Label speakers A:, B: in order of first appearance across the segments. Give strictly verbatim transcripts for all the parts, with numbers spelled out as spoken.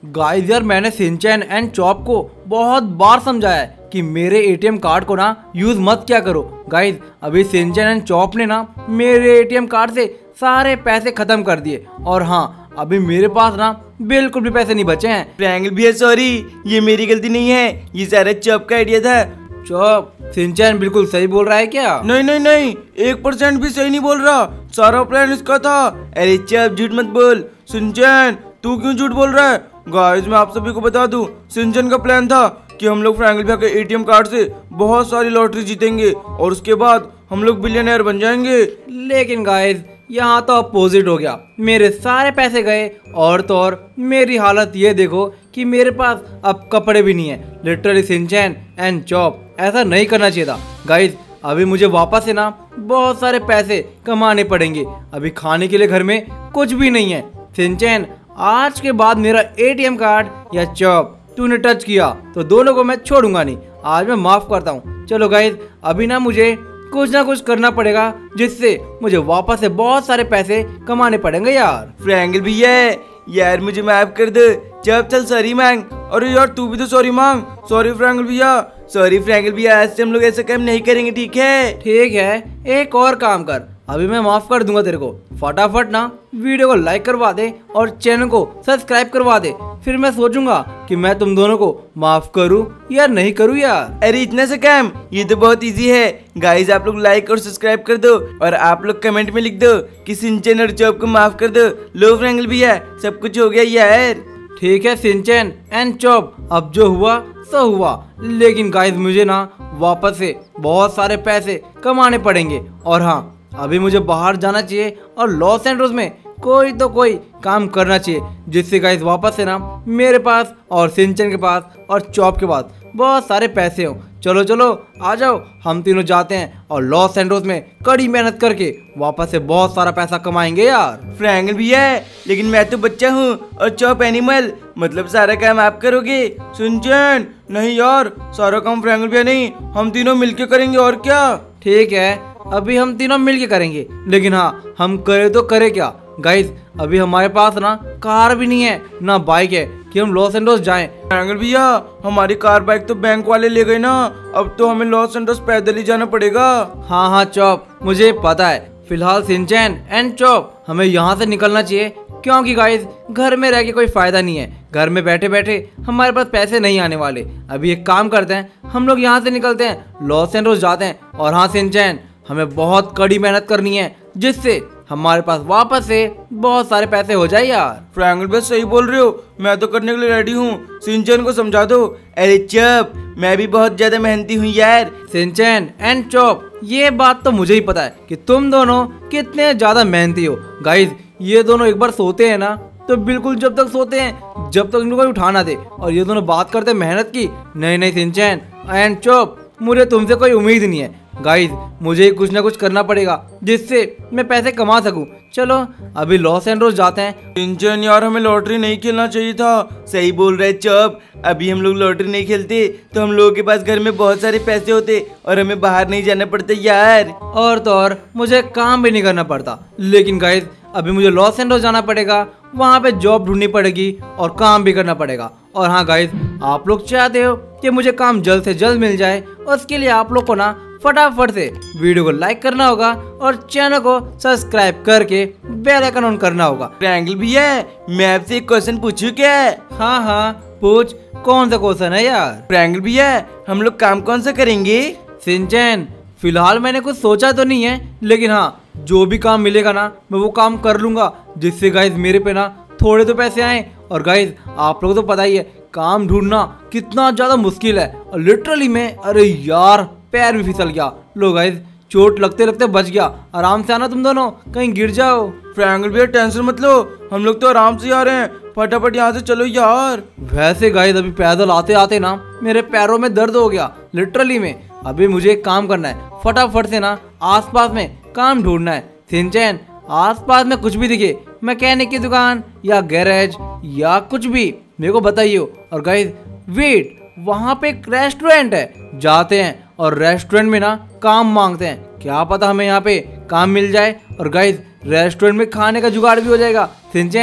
A: Guys यार मैंने Shinchan and chop को बहुत बार समझाया है कि मेरे एटीएम कार्ड को ना यूज मत क्या करो। गाइस अभी सिंचैन एंड चॉप ने ना मेरे एटीएम कार्ड से सारे पैसे खत्म कर दिए और हाँ अभी मेरे पास ना बिल्कुल भी पैसे नहीं बचे हैं।
B: ट्रायंगल भैया सॉरी, ये मेरी गलती नहीं है, ये सारा चॉप का आइडिया था।
A: चॉप सिंचैन बिल्कुल सही बोल रहा है क्या?
B: नहीं नहीं नहीं, एक परसेंट भी सही नहीं बोल रहा, सारा प्लान इसका था। अरे चॉप झूठ मत बोल। सिंचैन तू क्यों झूठ बोल रहा है? गाइस मैं आप सभी को बता दूं, सिंचैन का प्लान था कि हम लोग ट्रायंगल भैया के एटीएम कार्ड से बहुत सारी लॉटरी जीतेंगे और उसके बाद हम लोग बिलियनर बन जाएंगे।
A: लेकिन गाइस यहाँ तो अपोजिट हो गया, मेरे सारे पैसे गए और तो और मेरी हालत ये देखो कि मेरे पास अब कपड़े भी नहीं है। लिटरली सिंचैन एंड चॉप ऐसा नहीं करना चाहिए था। गाइस अभी मुझे वापस से ना बहुत सारे पैसे कमाने पड़ेंगे, अभी खाने के लिए घर में कुछ भी नहीं है। सिंचैन आज के बाद मेरा एटीएम कार्ड या चॉप तूने टच किया तो दोनों को मैं छोड़ूंगा नहीं, आज मैं माफ करता हूँ। चलो गाइस अभी ना मुझे कुछ ना कुछ करना पड़ेगा जिससे मुझे वापस से बहुत सारे पैसे कमाने पड़ेंगे यार।
B: ट्रायंगल भैया यार मुझे माफ कर दो। चल चल सॉरी मांग। अरे यार तू भी तो सॉरी मांग। सॉरी ट्रायंगल भैया, सॉरी ट्रायंगल भैया, आज से हम लोग ऐसा काम नहीं करेंगे, ठीक है?
A: ठीक है, एक और काम कर, अभी मैं माफ कर दूंगा तेरे को। फटाफट ना वीडियो को लाइक करवा दे और चैनल को सब्सक्राइब करवा दे, फिर मैं सोचूंगा कि मैं तुम दोनों को माफ करूं या नहीं करूं यार।
B: अरे इतना सा काम, ये तो बहुत इजी है। गाइस आप लोग लाइक और सब्सक्राइब कर दो और आप लोग कमेंट में लिख दो कि सिंचैन और चॉप को माफ कर दो। लो ट्रायंगल भैया सब कुछ हो गया यार।
A: ठीक है सिंचैन एंड चॉप, अब जो हुआ सो हुआ, लेकिन गाइस मुझे ना वापस से बहुत सारे पैसे कमाने पड़ेंगे और हाँ अभी मुझे बाहर जाना चाहिए और लॉस एंजल्स में कोई तो कोई काम करना चाहिए जिससे गाइस वापस से ना मेरे पास और सिंचैन के पास और चॉप के पास बहुत सारे पैसे हो। चलो चलो आ जाओ, हम तीनों जाते हैं और लॉस एंजल्स में कड़ी मेहनत करके वापस से बहुत सारा पैसा कमाएंगे यार।
B: ट्रायंगल भैया लेकिन मैं तो बच्चा हूँ और चॉप एनिमल, मतलब सारा काम आप करोगे। सिंचैन नहीं यार, सारा काम ट्रायंगल भैया नहीं, हम तीनों मिलके करेंगे और क्या।
A: ठीक है अभी हम तीनों मिलके करेंगे, लेकिन हाँ हम करे तो करे क्या गाइस, अभी हमारे पास ना कार भी नहीं है ना बाइक है कि हम लॉस एंजल्स जाएं।
B: ट्रायंगल भैया हमारी कार बाइक तो बैंक वाले ले गए ना, अब तो हमें लॉस एंजल्स पैदल ही जाना पड़ेगा।
A: हाँ हाँ चॉप मुझे पता है, फिलहाल सिंचैन एंड चॉप हमें यहाँ से निकलना चाहिए क्योंकि गाइस घर में रह के कोई फायदा नहीं है, घर में बैठे बैठे हमारे पास पैसे नहीं आने वाले। अभी एक काम करते हैं, हम लोग यहाँ से निकलते हैं, लॉस एंजल्स जाते हैं और हाँ सिंचैन हमें बहुत कड़ी मेहनत करनी है जिससे हमारे पास वापस से बहुत सारे पैसे हो जाए यार।
B: ट्रायंगल भैया सही बोल रहे हो, मैं तो करने के लिए रेडी हूँ, सिंचैन को समझा दो। अरे चॉप मैं भी बहुत ज्यादा मेहनती हूँ यार।
A: सिंचैन एंड चॉप ये बात तो मुझे ही पता है कि तुम दोनों कितने ज्यादा मेहनती हो। गाइस ये दोनों एक बार सोते हैं ना तो बिल्कुल जब तक सोते हैं जब तक इनको कोई उठा ना दे, और ये दोनों बात करते हैं मेहनत की। नहीं नहीं सिंचैन एंड चॉप मुझे तुमसे कोई उम्मीद नहीं है। गाइस मुझे कुछ ना कुछ करना पड़ेगा जिससे मैं पैसे कमा सकूं। चलो अभी लॉस एंजल्स जाते हैं।
B: सिंचैन यार हमें लॉटरी नहीं खेलना चाहिए था। सही बोल रहे चॉप, अभी हम लोग लॉटरी नहीं खेलते तो हम लोगों के पास घर में बहुत सारे पैसे होते और हमें बाहर नहीं जाना पड़ता यार।
A: और तो और मुझे काम भी नहीं करना पड़ता, लेकिन गाइस अभी मुझे लॉस एंजल्स जाना पड़ेगा, वहाँ पे जॉब ढूंढनी पड़ेगी और काम भी करना पड़ेगा। और हाँ गाइस आप लोग चाहते हो कि मुझे काम जल्द से जल्द मिल जाए, उसके लिए आप लोग को ना फटाफट से वीडियो को लाइक करना होगा और चैनल को सब्सक्राइब करके बेल आइकन ऑन करना होगा।
B: ट्रायंगल भैया मैं आपसे एक क्वेश्चन पूछूं क्या?
A: हाँ हाँ पूछ, कौन सा क्वेश्चन है यार?
B: ट्रायंगल भैया हम लोग काम कौन सा करेंगे?
A: सिंचैन फिलहाल मैंने कुछ सोचा तो नहीं है, लेकिन हाँ जो भी काम मिलेगा ना मैं वो काम कर लूंगा जिससे गाइस मेरे पे ना थोड़े तो पैसे आए। और गाइस आप लोगों को तो पता ही है काम ढूंढना कितना ज्यादा मुश्किल है, और लिटरली में अरे यार पैर भी फिसल गया। लो गाइस चोट लगते लगते बच गया, आराम से आना तुम दोनों, कहीं गिर जाओ।
B: ट्रायंगल भैया टेंशन मत लो, हम लोग तो आराम से आ रहे हैं, फटाफट यहाँ से चलो यार।
A: वैसे गाइस अभी पैदल आते आते ना मेरे पैरों में दर्द हो गया लिटरली में। अभी मुझे एक काम करना है, फटाफट से ना आसपास में काम ढूंढना है। सिंचैन आसपास में कुछ भी दिखे, मैकेनिक की दुकान या गैरेज या कुछ भी मेरे को बताइए। और गाइस वेट, वहाँ पे एक रेस्टोरेंट है, जाते हैं और रेस्टोरेंट में ना काम मांगते हैं, क्या पता हमें यहाँ पे काम मिल जाए। और गाइस रेस्टोरेंट में खाने का जुगाड़ भी हो जाएगा। सिंचैन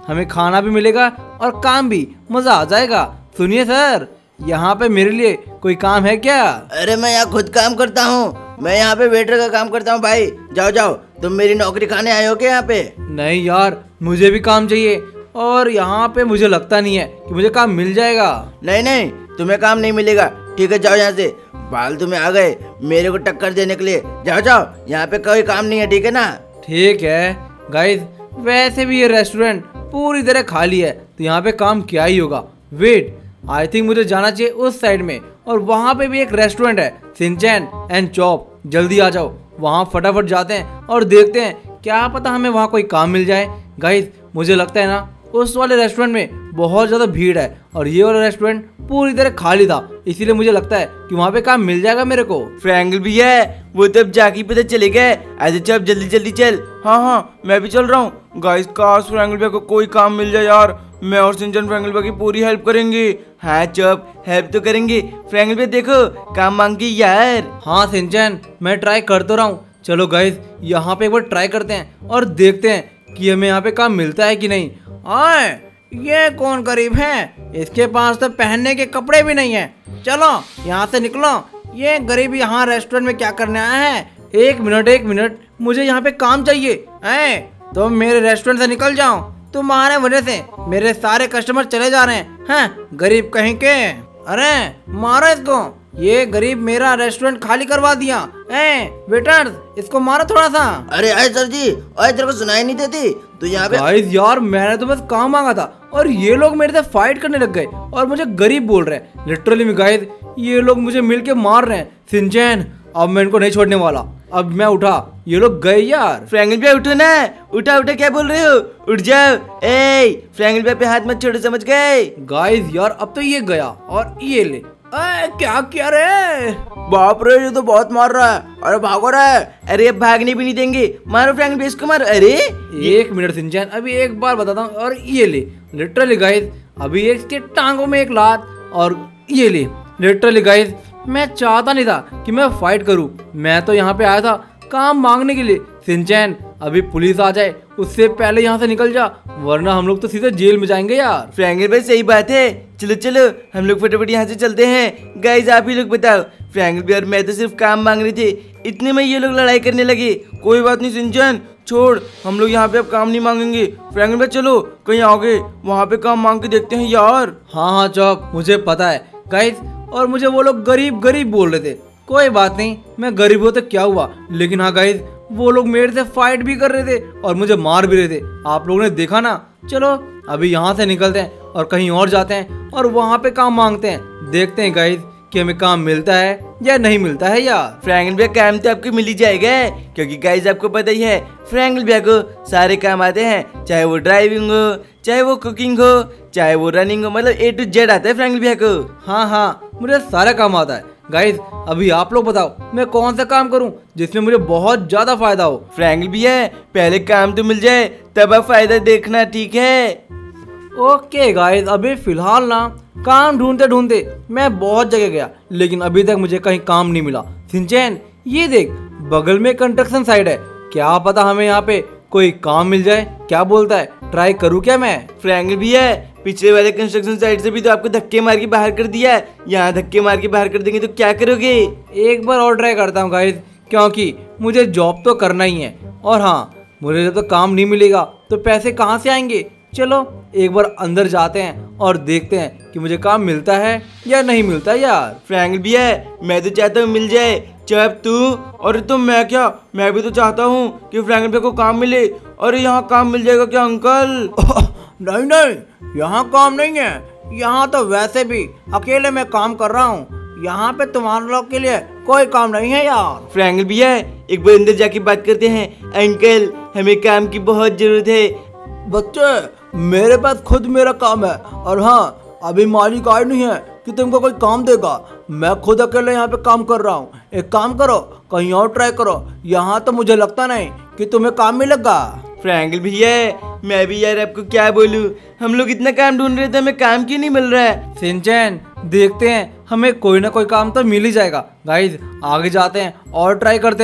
A: हमें खाना भी मिलेगा और काम भी, मजा आ जाएगा। सुनिए सर, यहाँ पे मेरे लिए कोई काम है क्या?
C: अरे मैं यहाँ खुद काम करता हूँ, मैं यहाँ पे वेटर का काम करता हूँ भाई। जाओ जाओ, तुम मेरी नौकरी खाने आए हो क्या यहाँ पे?
A: नहीं यार, मुझे भी काम चाहिए और यहाँ पे मुझे लगता नहीं है कि मुझे काम मिल जाएगा।
C: नहीं नहीं, तुम्हें काम नहीं मिलेगा। ठीक है, जाओ यहाँ से। फालतू में आ गए मेरे को टक्कर देने के लिए। जाओ जाओ, यहाँ पे कोई काम नहीं है, ठीक है ना?
A: ठीक है गाइस, वैसे भी ये रेस्टोरेंट पूरी तरह खाली है तो यहाँ पे काम क्या ही होगा। वेट, आई थिंक मुझे जाना चाहिए उस साइड में, और वहाँ पे भी एक रेस्टोरेंट है, शिनचैन एंड चॉप। जल्दी आ जाओ, वहाँ फटाफट जाते हैं और देखते हैं, क्या पता हमें वहाँ कोई काम मिल जाए। गाइस, मुझे लगता है ना उस वाले रेस्टोरेंट में बहुत ज़्यादा भीड़ है और ये वाला रेस्टोरेंट पूरी तरह खाली था, इसीलिए मुझे लगता है कि वहाँ पे काम मिल जाएगा मेरे को।
B: फ्रैंकल भी है, वो तो अब जाके पता चले गए। अच्छा अब जल्दी जल्दी चल। हाँ हाँ, मैं भी चल रहा हूँ। गाइस, काश फ्रैंकल भैया को कोई काम मिल जाए यार, मैं और शिनचैन फ्रैंकल भैया की पूरी हेल्प करेंगे। हाँ चॉप, हेल्प तो करेंगे। फ्रैंकल भैया देखो, काम मांगे यार।
A: हाँ शिनचैन, मैं ट्राई कर तो रहा हूँ। चलो गाइस, यहाँ पे एक बार ट्राई करते हैं और देखते हैं कि हमें यहाँ पे काम मिलता है कि नहीं। आए, ये कौन गरीब है, इसके पास तो पहनने के कपड़े भी नहीं है। चलो यहाँ से निकलो, ये गरीब यहाँ रेस्टोरेंट में क्या करने आया है? एक मिनट एक मिनट, मुझे यहाँ पे काम चाहिए। ऐ, तुम मेरे रेस्टोरेंट से निकल जाओ, तुम्हारे वजह से मेरे सारे कस्टमर चले जा रहे हैं। हैं, गरीब कहीं के। अरे मारो इसको, ये गरीब मेरा रेस्टोरेंट खाली करवा दिया। ए वेटर्स, इसको मारो थोड़ा सा।
C: अरे आए सर जी, आए, तेरे को सुनाई नहीं देती? तो यहाँ पे
A: गाइस यार, मैंने तो बस काम मांगा था और ये लोग मेरे से फाइट करने लग गए और मुझे गरीब बोल रहे हैं। लिटरली में गाइस, ये लोग मुझे मिलके मार रहे हैं। शिनचैन, अब मैं इनको नहीं छोड़ने वाला। अब मैं उठा, ये लोग गए यार।
B: फ्रैंकल भैया उठो ना, उठा उठा, क्या बोल रहे हो? उठ जाओ। ए फ्रैंकल भैया पे हाथ मत छोड़ो, समझ गए?
A: गाइस यार, अब तो ये गया और ये ले। अरे क्या किया रे?
C: बाप रे, ये तो बहुत मार रहा है। अरे भागो रे।
B: अरे अब भागने भी नहीं देंगे, मारो फ्रैंकल भैया इसको, मारो। अरे
A: एक मिनट शिनचैन, अभी एक बार बताता हूँ। और ये ले, लिटरली गाइस, अभी इसके टांगों में एक लात और ये ले। लिटरली गाइस, मैं चाहता नहीं था कि मैं फाइट करूं, मैं तो यहाँ पे आया था काम मांगने के लिए। शिनचैन, अभी पुलिस आ जाए उससे पहले यहाँ से निकल जा, वरना हम लोग तो सीधे जेल में जाएंगे यार।
B: फ्रैंकल भाई सही बात है, चलो चलो हम लोग फटाफट यहाँ से चलते हैं। गाइस, आप ही लोग बताओ, फ्रैंकल भाई और मैं तो सिर्फ काम मांग रहे थे, इतने में ये लोग लड़ाई करने लगे। कोई बात नहीं शिनचैन, छोड़, हम लोग यहाँ पे अब काम नहीं मांगेंगे। फ्रैंकल भाई चलो कहीं आगे वहाँ पे काम मांग के देखते हैं यार।
A: हाँ हाँ चौक, मुझे पता है गाइस, और मुझे वो लोग गरीब गरीब बोल रहे थे। कोई बात नहीं, मैं गरीब हो तो क्या हुआ, लेकिन हाँ गाइस, वो लोग मेरे से फाइट भी कर रहे थे और मुझे मार भी रहे थे। आप लोगों ने देखा ना। चलो अभी यहाँ से निकलते हैं और कहीं और जाते हैं और वहाँ पे काम मांगते हैं। देखते हैं गाइस कि हमें काम मिलता है या नहीं मिलता है यार।
B: फ्रैंकल भैया काम तो आपको मिल ही जाएगा, क्योंकि गाइस आपको पता ही है फ्रैंकल भैया को सारे काम आते हैं, चाहे वो ड्राइविंग हो, चाहे वो कुकिंग हो, चाहे वो रनिंग हो, मतलब ए टू जेड आता है फ्रैंकल भैया को।
A: हाँ हाँ, मुझे सारा काम आता है। गाइस, अभी आप लोग बताओ मैं कौन सा काम करूं जिसमें मुझे बहुत ज्यादा फायदा हो।
B: फ्रैंकल भैया, पहले काम तो मिल जाए तब आप फायदा देखना, ठीक है?
A: ओके गाइस, अभी फिलहाल ना काम ढूंढते ढूंढते मैं बहुत जगह गया, लेकिन अभी तक मुझे कहीं काम नहीं मिला। शिनचैन, ये देख, बगल में कंस्ट्रक्शन साइट है, क्या पता हमें यहाँ पे कोई काम मिल जाए। क्या बोलता है, ट्राई करूँ क्या मैं?
B: फ्रैंकल भैया, पिछले वाले कंस्ट्रक्शन साइट से भी तो आपको धक्के मार के बाहर कर दिया, यहाँ धक्के मार के बाहर कर देंगे तो क्या करोगे?
A: एक बार और ट्राई करता हूँ गाइस, क्योंकि मुझे जॉब तो करना ही है। और हाँ, मुझे जब तक तो काम नहीं मिलेगा तो पैसे कहाँ से आएंगे। चलो एक बार अंदर जाते हैं और देखते हैं कि मुझे काम मिलता है या नहीं मिलता यार।
B: फ्रैंकल भैया, मैं तो चाहता हूँ मिल जाए, चाहे तू और तुम, मैं क्या, मैं भी तो चाहता हूँ कि फ्रैंकल भैया को काम मिले। और यहाँ काम मिल जाएगा क्या अंकल?
A: नहीं नहीं, यहाँ काम नहीं है, यहाँ तो वैसे भी अकेले मैं काम कर रहा हूँ, यहाँ पे तुम्हारे लोग के लिए कोई काम नहीं है यार।
B: फ्रैंकल भैया, एक बार अंदर जाके बात करते हैं। अंकल, हमें काम की बहुत जरूरत है।
A: बच्चे, मेरे पास खुद मेरा काम है, और हाँ, अभी मालिक आए नहीं है कि तुमको कोई काम देगा। मैं खुद अकेले यहाँ पे काम कर रहा हूँ। एक काम करो, कहीं और ट्राई करो, यहाँ तो मुझे लगता नहीं कि तुम्हें काम मिलेगा।
B: फ्रैंकल भैया, मैं भी यार आपको क्या बोलूं, हम लोग इतना काम ढूंढ रहे थे, हमें काम क्यों नहीं मिल रहा है?
A: शिनचैन, देखते हैं, हमें कोई ना कोई काम तो मिल ही जाएगा। गाइस, आगे जाते हैं और ट्राई करते हैं।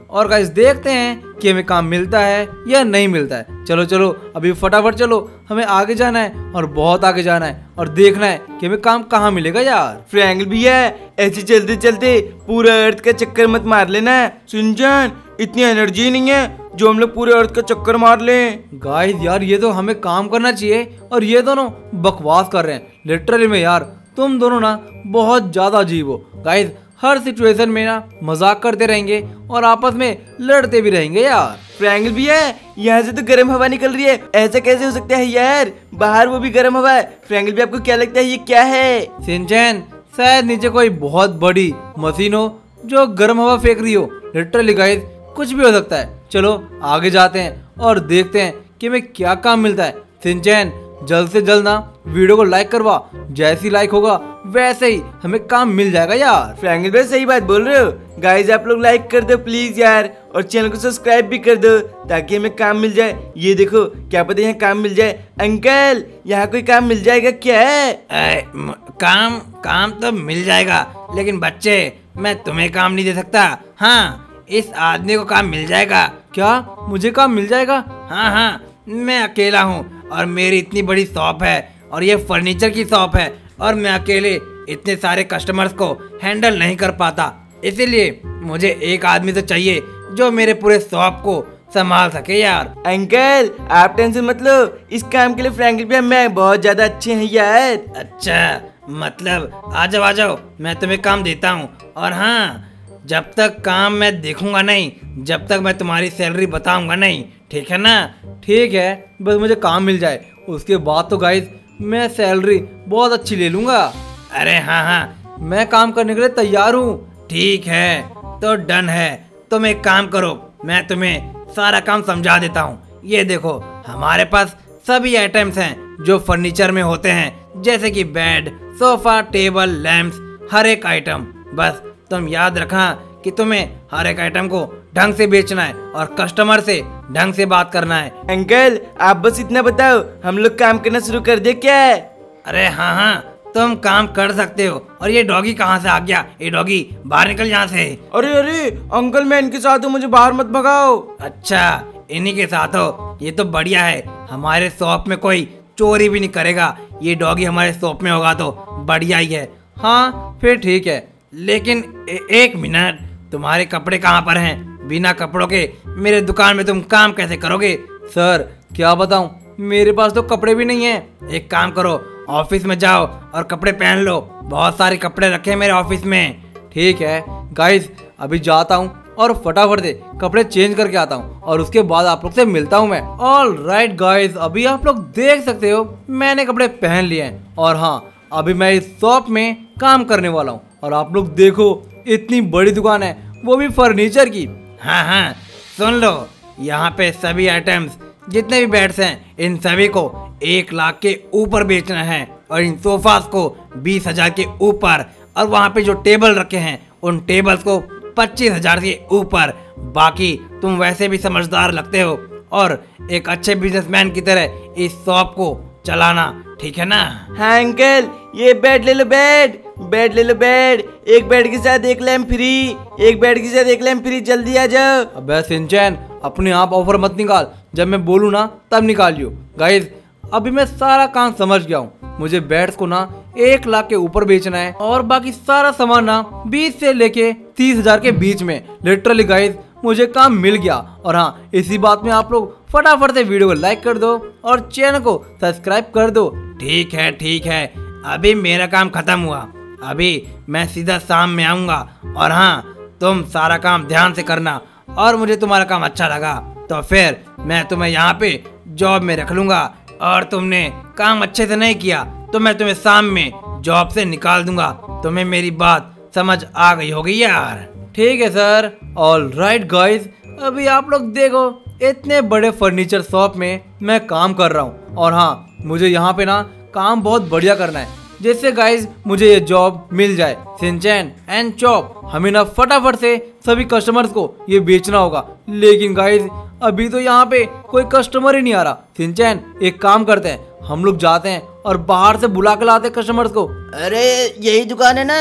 A: और गाइस देखते हैं कि हमें काम मिलता है या नहीं मिलता है। चलो चलो अभी फटाफट चलो, हमें आगे जाना है और बहुत आगे जाना है और देखना है कि हमें काम कहाँ मिलेगा यार।
B: फ्रैंकल भैया ऐसे चलते चलते पूरा अर्थ का चक्कर मत मार लेना। सिंचन इतनी एनर्जी नहीं है जो हम लोग पूरे अर्थ का चक्कर मार लें।
A: गाइस यार ये तो हमें काम करना चाहिए और ये दोनों बकवास कर रहे हैं लिटरली में। यार तुम दोनों ना बहुत ज्यादा अजीब हो गाइस, हर सिचुएशन में ना मजाक करते रहेंगे और आपस में लड़ते भी रहेंगे यार।
B: फ्रैंकल भैया यहाँ से तो गर्म हवा निकल रही है, ऐसा कैसे हो सकता है यार? बाहर वो भी गर्म हवा है। फ्रैंकल भैया आपको क्या लगता है ये क्या है?
A: सिंचन शायद नीचे कोई बहुत बड़ी मशीन हो जो गर्म हवा फेंक रही हो। लिटरली गाइस कुछ भी हो सकता है। चलो आगे जाते हैं और देखते हैं कि हमें क्या काम मिलता है। सिंचन जल्द से जल्द ना वीडियो को लाइक करवा, जैसी लाइक होगा वैसे ही हमें काम मिल जाएगा यार।
B: फ्रैंकल भाई सही बात बोल रहे हो। गाइस आप लोग लाइक कर दो प्लीज यार, और चैनल को सब्सक्राइब भी कर दो ताकि हमें काम मिल जाए। ये देखो क्या पता यहाँ काम मिल जाए। अंकल यहाँ कोई काम मिल जाएगा क्या?
A: ए, म, काम काम तो मिल जाएगा, लेकिन बच्चे मैं तुम्हें काम नहीं दे सकता। हाँ इस आदमी को काम मिल जाएगा। क्या मुझे काम मिल जाएगा? हाँ हाँ मैं अकेला हूँ और मेरी इतनी बड़ी शॉप है और ये फर्नीचर की शॉप है और मैं अकेले इतने सारे कस्टमर्स को हैंडल नहीं कर पाता, इसीलिए मुझे एक आदमी तो चाहिए जो मेरे पूरे शॉप को संभाल सके यार।
B: अंकल आप टेंशन मत लो, इस काम के लिए फ्रैंकल भैया मैं बहुत ज्यादा अच्छे हैं यार।
A: अच्छा मतलब आ जाओ आ जाओ, मैं तुम्हें काम देता हूँ। और हाँ जब तक काम मैं देखूंगा नहीं, जब तक मैं तुम्हारी सैलरी बताऊंगा नहीं, ठीक है ना? ठीक है, बस मुझे काम मिल जाए, उसके बाद तो गाइस मैं सैलरी बहुत अच्छी ले लूंगा। अरे हाँ हाँ मैं काम करने के लिए तैयार हूँ। ठीक है तो डन है, तुम एक काम करो, मैं तुम्हें सारा काम समझा देता हूँ। ये देखो हमारे पास सभी आइटम्स हैं जो फर्नीचर में होते हैं, जैसे कि बेड, सोफा, टेबल, लैंप्स, हर एक आइटम। बस तुम याद रखना कि तुम्हें हर एक आइटम को ढंग से बेचना है और कस्टमर से ढंग से बात करना है।
B: अंकल आप बस इतना बताओ, हम लोग काम करना शुरू कर दे क्या?
A: अरे हाँ हाँ तुम काम कर सकते हो। और ये डॉगी कहाँ से आ गया? ये डॉगी बाहर निकल यहाँ से।
B: अरे अरे अंकल मैं इनके साथ हूँ, मुझे बाहर मत भगाओ।
A: अच्छा इन्हीं के साथ हो, ये तो बढ़िया है। हमारे शॉप में कोई चोरी भी नहीं करेगा, ये डॉगी हमारे शॉप में होगा तो बढ़िया ही है। हाँ फिर ठीक है, लेकिन ए, एक मिनट, तुम्हारे कपड़े कहाँ पर हैं? बिना कपड़ों के मेरे दुकान में तुम काम कैसे करोगे? सर क्या बताऊं, मेरे पास तो कपड़े भी नहीं हैं। एक काम करो, ऑफिस में जाओ और कपड़े पहन लो, बहुत सारे कपड़े रखे हैं मेरे ऑफिस में। ठीक है गाइस अभी जाता हूँ और फटाफट से कपड़े चेंज करके आता हूँ और उसके बाद आप लोग से मिलता हूँ मैं। ऑल राइट गाइस अभी आप लोग देख सकते हो मैंने कपड़े पहन लिए हैं और हाँ अभी मैं इस शॉप में काम करने वाला हूँ। और आप लोग देखो इतनी बड़ी दुकान है, वो भी फर्नीचर की। हाँ हाँ सुन लो, यहाँ पे सभी आइटम्स जितने भी बेड्स हैं इन सभी को एक लाख के ऊपर बेचना है और इन सोफास को बीस हजार के ऊपर, और वहाँ पे जो टेबल रखे हैं उन टेबल्स को पच्चीस हजार के ऊपर। बाकी तुम वैसे भी समझदार लगते हो और एक अच्छे बिजनेसमैन की तरह इस शॉप को चलाना, ठीक है ना?
B: हाँ अंकल ये बेड ले लो, बेड बेड ले लो, बेड एक बेड के साथ एक लैम्प फ्री, एक बेड के साथ एक लैम्प फ्री, जल्दी आ जाओ।
A: अबे सिंचन अपने आप ऑफर मत निकाल, जब मैं बोलूँ ना तब निकालियो। गाइस अभी मैं सारा काम समझ गया हूँ, मुझे बेड्स को ना एक लाख के ऊपर बेचना है और बाकी सारा सामान ना बीस से लेके तीस हजार के बीच में। लिटरली गाइस मुझे काम मिल गया। और हाँ इसी बात में आप लोग फटाफट से वीडियो को लाइक कर दो और चैनल को सब्सक्राइब कर दो। ठीक है ठीक है, अभी मेरा काम खत्म हुआ, अभी मैं सीधा शाम में आऊँगा। और हाँ तुम सारा काम ध्यान से करना और मुझे तुम्हारा काम अच्छा लगा तो फिर मैं तुम्हें यहाँ पे जॉब में रख लूँगा, और तुमने काम अच्छे से नहीं किया तो मैं तुम्हें शाम में जॉब से निकाल दूंगा। तुम्हें मेरी बात समझ आ गई होगी यार? ठीक है सर। ऑल राइट गाइज अभी आप लोग देखो इतने बड़े फर्नीचर शॉप में मैं काम कर रहा हूँ और हाँ मुझे यहाँ पे ना काम बहुत बढ़िया करना है जिससे गाइज मुझे ये जॉब मिल जाए। सिंचन एंड चॉप हमें ना फटाफट से सभी कस्टमर्स को ये बेचना होगा, लेकिन गाइज अभी तो यहाँ पे कोई कस्टमर ही नहीं आ रहा। सिंचन एक काम करते हैं, हम लोग जाते हैं और बाहर से बुला के लाते कस्टमर्स को।
C: अरे यही दुकान है ना?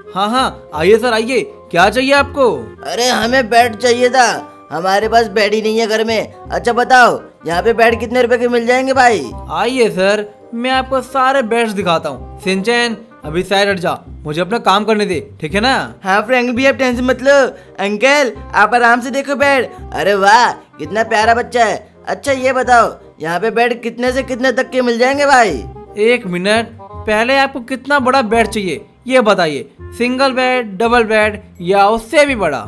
A: हाँ हाँ आइए सर आइए, क्या चाहिए आपको?
C: अरे हमें बेड चाहिए था, हमारे पास बेड ही नहीं है घर में। अच्छा बताओ यहाँ पे बेड कितने रुपए के मिल जाएंगे भाई?
A: आइए सर, मैं आपको सारे बेड्स दिखाता हूँ। सिंचैन अभी साइड हट जा, मुझे अपना काम करने दे, ठीक है ना?
C: हाँ फ्रैंकल भी आप टेंशन मत लो। अंकल आप आराम से देखो बेड। अरे वाह कितना प्यारा बच्चा है। अच्छा ये बताओ यहाँ पे बेड कितने से कितने तक के मिल जाएंगे भाई?
A: एक मिनट, पहले आपको कितना बड़ा बेड चाहिए ये बताइए, सिंगल बेड, डबल बेड या उससे भी बड़ा?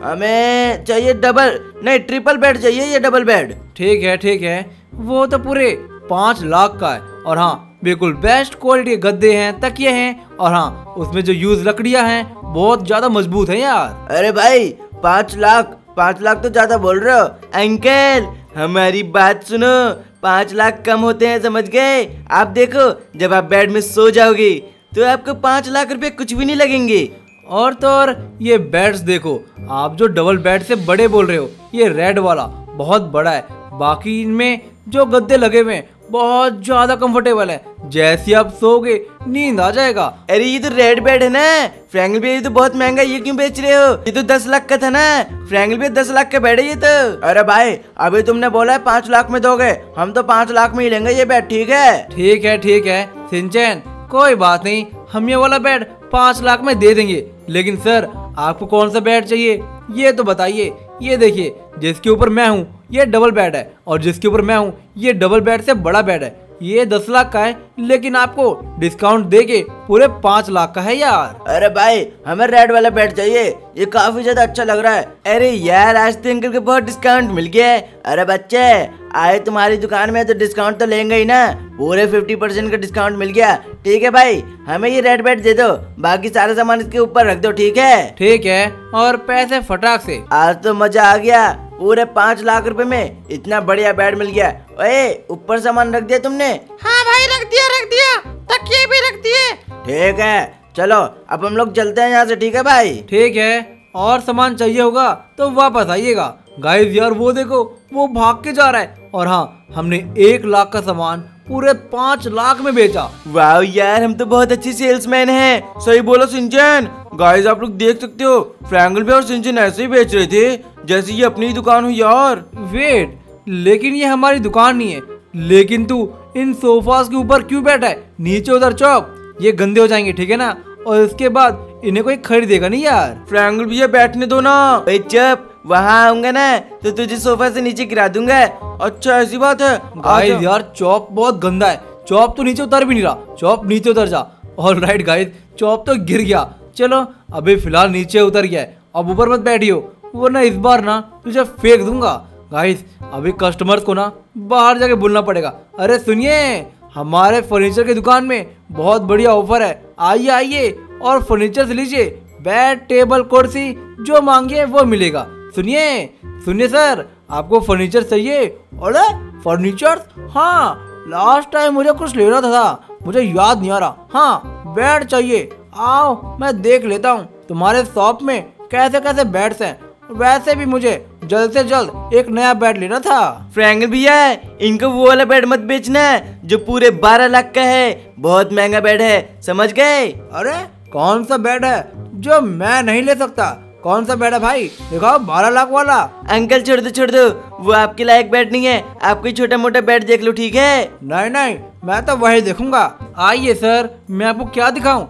C: हमें चाहिए डबल, नहीं ट्रिपल बेड चाहिए, ये डबल बेड।
A: ठीक है ठीक है, वो तो पूरे पाँच लाख का है। और हाँ बिल्कुल बेस्ट क्वालिटी के गद्दे हैं, तकिए हैं, और हाँ उसमें जो यूज लकड़ियां हैं बहुत ज्यादा मजबूत है यार।
C: अरे भाई पाँच लाख पाँच लाख तो ज्यादा बोल रहे हो। अंकल हमारी बात सुनो, पाँच लाख कम होते हैं समझ गए? आप देखो जब आप बेड में सो जाओगे तो आपको पाँच लाख रुपए कुछ भी नहीं लगेंगे।
A: और तो और ये बेड्स देखो, आप जो डबल बेड से बड़े बोल रहे हो, ये रेड वाला बहुत बड़ा है, बाकी इनमें जो गद्दे लगे हुए हैं बहुत ज्यादा कंफर्टेबल है, जैसे आप सोओगे नींद आ जाएगा।
C: अरे ये तो रेड बेड है ना फ्रैंकल भैया, ये तो बहुत महंगा, ये क्यों बेच रहे हो? ये तो दस लाख का था ना फ्रैंकल भैया, दस लाख का बेड है ये तो। अरे भाई अभी तुमने बोला है पाँच लाख में दोगे, हम तो पाँच लाख में ही लेंगे ये बेड, ठीक है?
A: ठीक है ठीक है सिंचैन, कोई बात नहीं, हम ये वाला बेड पाँच लाख में दे देंगे। लेकिन सर आपको कौन सा बेड चाहिए ये तो बताइए। ये देखिए जिसके ऊपर मैं हूँ ये डबल बेड है, और जिसके ऊपर मैं हूँ ये डबल बेड से बड़ा बेड है। ये दस लाख का है, लेकिन आपको डिस्काउंट देके पूरे पाँच लाख का है यार।
C: अरे भाई हमें रेड वाला बेड चाहिए, ये काफी ज्यादा अच्छा लग रहा है। अरे यार आज तो अंकल को बहुत डिस्काउंट मिल गया है। अरे बच्चे आए तुम्हारी दुकान में तो डिस्काउंट तो लेंगे ही ना, पूरे फिफ्टी परसेंट का डिस्काउंट मिल गया। ठीक है भाई हमें ये रेड बेड दे दो, बाकी सारा सामान इसके ऊपर रख दो, ठीक है?
A: ठीक है, और पैसे फटाक से।
C: आज तो मजा आ गया, पूरे पाँच लाख रुपए में इतना बढ़िया बेड मिल गया। ओए ऊपर सामान रख दिया तुमने?
D: हाँ भाई रख दिया रख दिया, तकिए भी रख दिए।
C: ठीक है चलो अब हम लोग चलते हैं यहाँ से, ठीक है भाई?
A: ठीक है, और सामान चाहिए होगा तो वापस आइएगा। गाइस यार वो देखो वो भाग के जा रहा है, और हाँ हमने एक लाख का सामान पूरे पाँच लाख में बेचा।
B: वाह यार हम तो बहुत अच्छे सेल्समैन हैं। सही बोला सिंचन। गाइस आप लोग देख सकते हो फ्रैंकल भी और सिंचन ऐसे ही बेच रहे थे जैसे ये अपनी ही दुकान हो यार।
A: वेट, लेकिन ये हमारी दुकान नहीं है। लेकिन तू इन सोफास के ऊपर क्यों बैठा है? नीचे उधर चौक, ये गंदे हो जाएंगे, ठीक है ना? और इसके बाद इन्हें कोई खरीदेगा नहीं यार।
B: फ्रैंकल भैया बैठने दो ना।
C: भाई चुप, वहाँ आऊंगा ना तो तुझे सोफा से नीचे गिरा दूंगा।
B: अच्छा ऐसी बात है।
A: गाइस यार चौप बहुत गंदा है, चौप तो नीचे उतर भी नहीं रहा, चौप नीचे उतर जा। ऑल राइट गाइस, चौप तो गिर गया। चलो अभी फिलहाल नीचे उतर गया है, अब ऊपर मत बैठियो, वरना इस बार ना तुझे फेंक दूंगा। गाइस अभी कस्टमर्स को ना बाहर जाके बोलना पड़ेगा। अरे सुनिए, हमारे फर्नीचर की दुकान में बहुत बढ़िया ऑफर है, आइए आइए और फर्नीचर से लीजिए, बेड टेबल कुर्सी जो मांगिए वो मिलेगा। सुनिए सुनिए सर, आपको फर्नीचर चाहिए? अरे फर्नीचर, हाँ लास्ट टाइम मुझे कुछ लेना था, मुझे याद नहीं आ रहा। हाँ बेड चाहिए, आओ मैं देख लेता हूँ तुम्हारे शॉप में कैसे कैसे बेड्स हैं। वैसे भी मुझे जल्द से जल्द एक नया बेड लेना था।
B: फ्रैंकल भैया इनको वो वाला बेड मत बेचना जो पूरे बारह लाख का है, बहुत महंगा बेड है, समझ गए?
A: अरे कौन सा बेड है जो मैं नहीं ले सकता? कौन सा बेड है भाई, दिखाओ बारह लाख वाला।
B: अंकल छोड़ दो छोड़ दो, वो आपके लायक बेड नहीं है, आप कोई छोटा मोटा बेड देख लो, ठीक है?
A: नहीं नहीं, मैं तो वही देखूंगा। आइए सर, मैं आपको क्या दिखाऊं?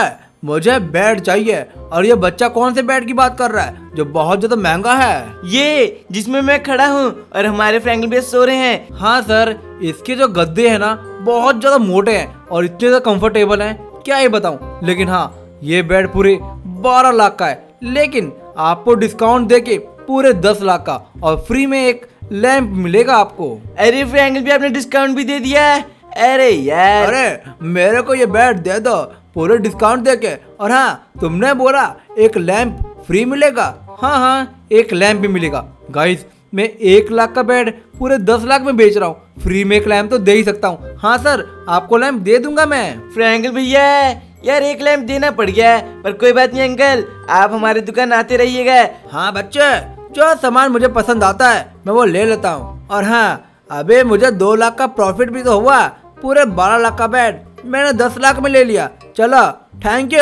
A: मुझे बेड चाहिए। और ये बच्चा कौन से बेड की बात कर रहा है जो बहुत ज्यादा महंगा है?
B: ये जिसमें मैं खड़ा हूँ और हमारे फ्रैंकल भैया सो रहे हैं।
A: हाँ सर, इसके जो गद्दे हैं ना बहुत ज्यादा मोटे हैं और इतने ज्यादा कंफर्टेबल हैं, क्या ही बताऊं। लेकिन हाँ ये बेड पूरे बारह लाख का है, लेकिन आपको डिस्काउंट देके पूरे दस लाख का, और फ्री में एक लैंप मिलेगा आपको।
B: अरे फ्रैंकल भैया आपने डिस्काउंट भी दे दिया है। अरे यार,
A: अरे मेरे को ये बेड दे दो पूरे डिस्काउंट देके, और हाँ तुमने बोला एक लैंप फ्री मिलेगा। हाँ हाँ एक लैंप भी मिलेगा। गाइस मैं एक लाख का बेड पूरे दस लाख में बेच रहा हूँ, फ्री में एक लैंप तो दे ही सकता हूँ। हाँ सर आपको लैंप दे दूंगा मैं।
B: फ्रैंकल भैया यार एक लैंप देना पड़ गया है, पर कोई बात नहीं अंकल, आप हमारी दुकान आते रहिएगा।
A: हाँ बच्चे, जो सामान मुझे पसंद आता है मैं वो ले लेता हूँ। और हाँ अबे मुझे दो लाख का प्रॉफिट भी तो हुआ, पूरे बारह लाख का बेड मैंने दस लाख में ले लिया। चलो थैंक यू,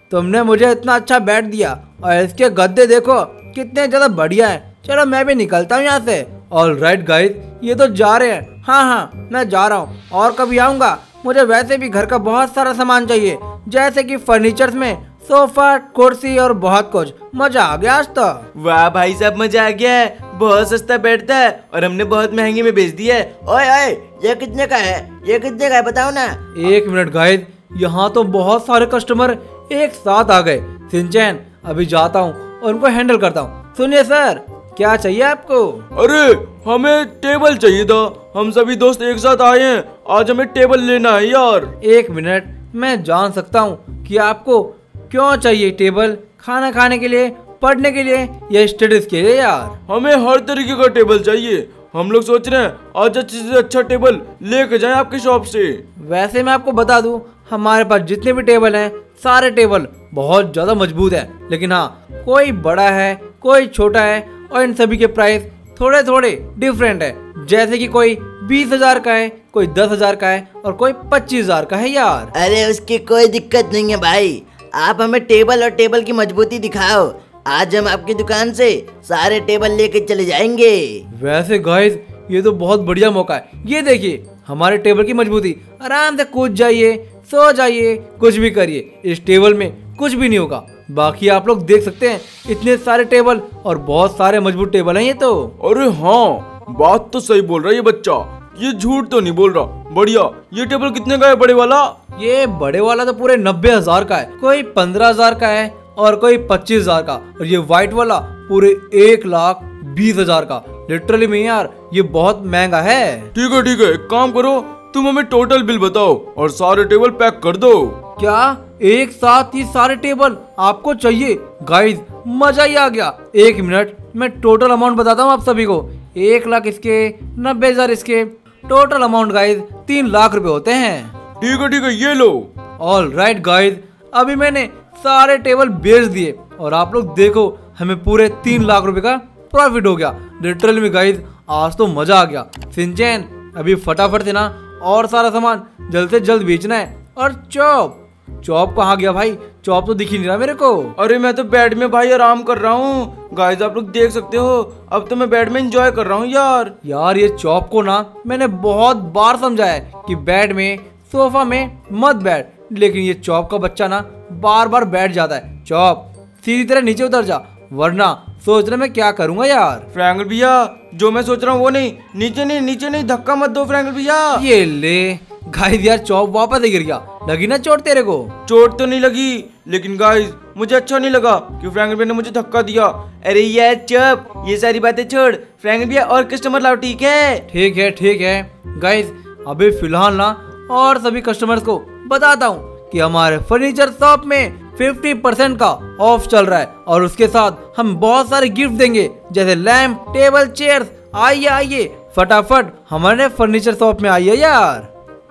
A: तुमने मुझे इतना अच्छा बेड दिया और इसके गद्दे देखो कितने ज्यादा बढ़िया हैं। चलो मैं भी निकलता हूँ यहाँ से। ऑल राइट गाइस, ये तो जा रहे हैं। हाँ हाँ मैं जा रहा हूँ और कभी आऊँगा। मुझे वैसे भी घर का बहुत सारा सामान चाहिए, जैसे कि फर्नीचर्स में सोफा, कुर्सी और बहुत कुछ। मजा आ गया आज तो।
B: वाह भाई साहब, मजा आ गया है। बहुत सस्ता बैठता है और हमने बहुत महंगे में बेच दिया है।
C: ओए ओए, ये कितने का है? ये कितने का है बताओ ना।
A: एक मिनट गाइस, यहाँ तो बहुत सारे कस्टमर एक साथ आ गए। सिंचैन अभी जाता हूँ और उनको हैंडल करता हूँ। सुनिए सर, क्या चाहिए आपको?
B: अरे हमें टेबल चाहिए था। हम सभी दोस्त एक साथ आए हैं, आज हमें टेबल लेना है यार।
A: एक मिनट, मैं जान सकता हूँ कि आपको क्यों चाहिए टेबल? खाना खाने के लिए, पढ़ने के लिए या स्टडीज के लिए? यार
B: हमें हर तरीके का टेबल चाहिए। हम लोग सोच रहे हैं आज अच्छे से अच्छा टेबल लेके जाएं आपकी शॉप से।
A: वैसे मैं आपको बता दूं, हमारे पास जितने भी टेबल हैं सारे टेबल बहुत ज़्यादा मजबूत है। लेकिन हाँ, कोई बड़ा है कोई छोटा है और इन सभी के प्राइस थोड़े थोड़े डिफरेंट है। जैसे कि कोई बीस हजार का है, कोई दस हजार का है और कोई पच्चीस हजार का है यार।
C: अरे उसकी कोई दिक्कत नहीं है भाई, आप हमें टेबल और टेबल की मजबूती दिखाओ। आज हम आपकी दुकान से सारे टेबल लेके चले जाएंगे।
A: वैसे गाइस, ये तो बहुत बढ़िया मौका है। ये देखिए हमारे टेबल की मजबूती। आराम से कूद जाइए, सो जाइए, कुछ भी करिए, इस टेबल में कुछ भी नहीं होगा। बाकी आप लोग देख सकते हैं इतने सारे टेबल और बहुत सारे मजबूत टेबल हैं ये तो।
B: अरे हाँ, बात तो सही बोल रहा है ये बच्चा, ये झूठ तो नहीं बोल रहा। बढ़िया। ये टेबल कितने का है बड़े वाला?
A: ये बड़े वाला तो पूरे नब्बे हजार का है, कोई पंद्रह हजार का है और कोई पच्चीस हजार का। और ये व्हाइट वाला पूरे एक लाख बीस हजार का। लिटरली में यार ये बहुत महंगा है।
B: ठीक है ठीक है, एक काम करो, तुम हमें टोटल बिल बताओ और सारे टेबल पैक कर दो।
A: क्या एक साथ ये सारे टेबल आपको चाहिए? गाइस मजा ही आ गया। एक मिनट, मैं टोटल अमाउंट बताता हूँ आप सभी को। एक लाख इसके, नब्बे हजार इसके, टोटल अमाउंट गाइस तीन लाख रुपए होते हैं।
B: ठीक है ठीक है, ये लो।
A: ऑल राइट गाइस, अभी मैंने सारे टेबल बेच दिए और आप लोग देखो हमें पूरे तीन लाख रुपए का प्रॉफिट हो गया। लिटरली में गाइस आज तो मजा आ गया। सिंचैन अभी फटाफट से ना और सारा सामान जल्द से जल्द बेचना है। और चॉप चॉप कहाँ गया भाई? चॉप तो दिख ही नहीं रहा मेरे को।
B: अरे मैं तो बेड में भाई आराम कर रहा हूँ। गाइस आप लोग देख सकते हो, अब तो मैं बेड में एंजॉय कर रहा हूँ यार।
A: यार ये चॉप को ना मैंने बहुत बार समझाया है कि बेड में, सोफा में मत बैठ, लेकिन ये चॉप का बच्चा ना बार बार बैठ जाता है। चॉप सीधी तरह नीचे उतर जा, वरना सोच रहे मैं क्या करूंगा यार।
B: फ्रैंकल भैया, जो मैं सोच रहा हूँ वो नहीं, नीचे नहीं नीचे नहीं, धक्का मत दो फ्रैंकल भैया।
A: ये ले गाइस, यार चॉप वापस ही गिर गया। लगी ना चोट तेरे को?
B: चोट तो नहीं लगी, लेकिन गाइस मुझे अच्छा नहीं लगा कि फ्रैंकल भैया ने मुझे धक्का दिया। अरे यार चुप, ये सारी बातें छोड़, फ्रैंकल भैया और कस्टमर लाओ। ठीक है
A: ठीक है ठीक है गाइस, अभी फिलहाल ना और सभी कस्टमर्स को बताता हूँ कि हमारे फर्नीचर शॉप में पचास परसेंट का ऑफ चल रहा है और उसके साथ हम बहुत सारे गिफ्ट देंगे, जैसे लैंप, टेबल, चेयर्स। आइए आइए फटाफट हमारे फर्नीचर शॉप में आइए यार।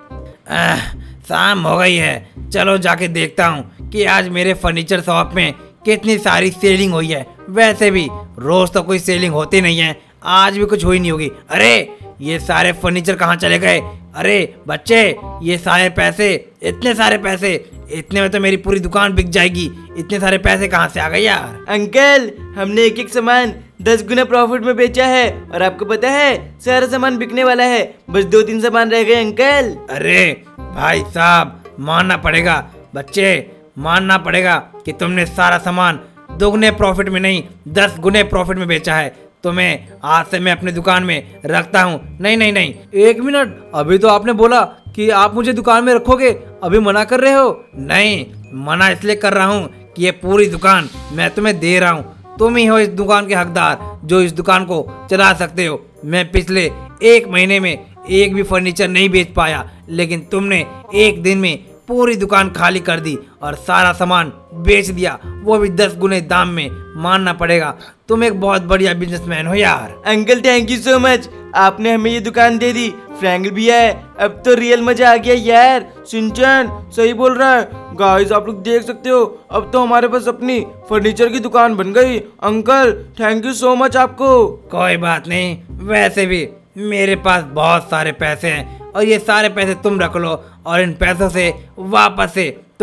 A: आह, शाम हो गई है, चलो जाके देखता हूँ कि आज मेरे फर्नीचर शॉप में कितनी सारी सेलिंग हुई है। वैसे भी रोज तो कोई सेलिंग होती नहीं है, आज भी कुछ हुई नहीं होगी। अरे ये सारे फर्नीचर कहाँ चले गए? अरे बच्चे, ये सारे पैसे, इतने सारे पैसे, इतने में तो मेरी पूरी दुकान बिक जाएगी। इतने सारे पैसे कहाँ से आ गए यार?
B: अंकल, हमने एक एक सामान दस गुना प्रॉफिट में बेचा है और आपको पता है सारा सामान बिकने वाला है, बस दो तीन सामान रह गए अंकल।
A: अरे भाई साहब, मानना पड़ेगा बच्चे, मानना पड़ेगा कि तुमने सारा सामान दोगुने प्रॉफिट में नहीं दस गुने प्रॉफिट में बेचा है। तुम्हें आज से मैं अपनी दुकान में रखता हूँ। नहीं नहीं नहीं, एक मिनट, अभी तो आपने बोला कि आप मुझे दुकान में रखोगे, अभी मना कर रहे हो? नहीं, मना इसलिए कर रहा हूँ कि ये पूरी दुकान मैं तुम्हें दे रहा हूँ। तुम ही हो इस दुकान के हकदार जो इस दुकान को चला सकते हो। मैं पिछले एक महीने में एक भी फर्नीचर नहीं बेच पाया, लेकिन तुमने एक दिन में पूरी दुकान खाली कर दी और सारा सामान बेच दिया, वो भी दस गुने दाम में। मानना पड़ेगा तुम एक बहुत बढ़िया बिजनेसमैन हो यार।
B: Uncle thank you so much, आपने हमें ये दुकान दे दी। फ्रैंकल भी है, अब तो रियल मजा आ गया यार। सिंचैन सही बोल रहा है। गाइस आप लोग देख सकते हो, अब तो हमारे पास अपनी फर्नीचर की दुकान बन गई। Uncle thank you so much आपको।
A: कोई बात नहीं, वैसे भी मेरे पास बहुत सारे पैसे हैं और ये सारे पैसे तुम रख लो और इन पैसों से वापस से तुम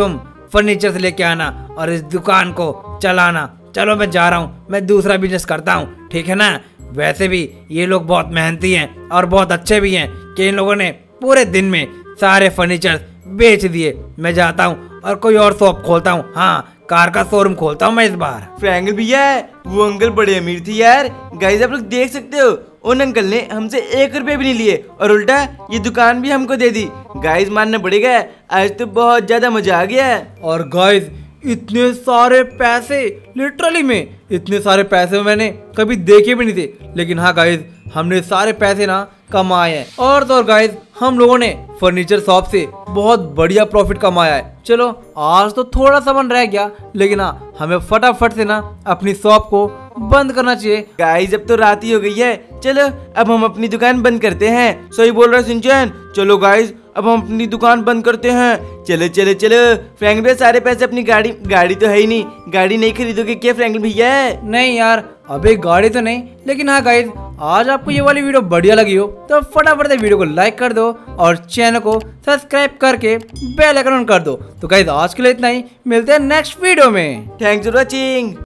A: फर्नीचर से लेके आना और इस दुकान को चलाना। चलो मैं जा रहा हूँ, मैं दूसरा बिजनेस करता हूँ, ठीक है ना। वैसे भी ये लोग बहुत मेहनती हैं और बहुत अच्छे भी हैं कि इन लोगों ने पूरे दिन में सारे फर्नीचर बेच दिए। मैं जाता हूँ और कोई और शॉप खोलता हूँ। हाँ, कार का शोरूम खोलता हूँ मैं इस बार।
B: फ्रैंकल भैया, वो अंकल बड़े अमीर थे यार। गाइस आप लोग देख सकते हो, उन अंकल ने हमसे एक रुपये भी नहीं लिए और उल्टा ये दुकान भी हमको दे दी। गाइस मानना पड़ेगा, आज तो बहुत ज्यादा मजा आ गया।
A: और गाइस इतने सारे पैसे, लिटरली में इतने सारे पैसे मैंने कभी देखे भी नहीं थे। लेकिन हाँ गाइस, हमने सारे पैसे ना कमाए हैं। और तो और गाइस, हम लोगों ने फर्नीचर शॉप से बहुत बढ़िया प्रॉफिट कमाया है। चलो आज तो थोड़ा सामान रह गया, लेकिन हाँ हमें फटाफट से ना अपनी शॉप को बंद करना चाहिए।
B: गाइस अब तो रात ही हो गई है, चलो अब हम अपनी दुकान बंद करते हैं। सही बोल रहा है सिंचन, चलो गाइस अब हम अपनी दुकान बंद करते हैं। चलो चलो चलो। फ्रैंकल भैया सारे पैसे अपनी गाड़ी, गाड़ी तो है ही नहीं, गाड़ी नहीं खरीदोगे क्या फ्रैंकल भैया?
A: नहीं यार, अबे गाड़ी तो नहीं, लेकिन हाँ गाइस, आज आपको ये वाली वीडियो बढ़िया लगी हो तो फटाफट से वीडियो को लाइक कर दो और चैनल को सब्सक्राइब करके बेल आइकन ऑन कर दो। तो गाइस आज के लिए इतना ही, मिलते हैं नेक्स्ट वीडियो में।
B: Thanks for watching.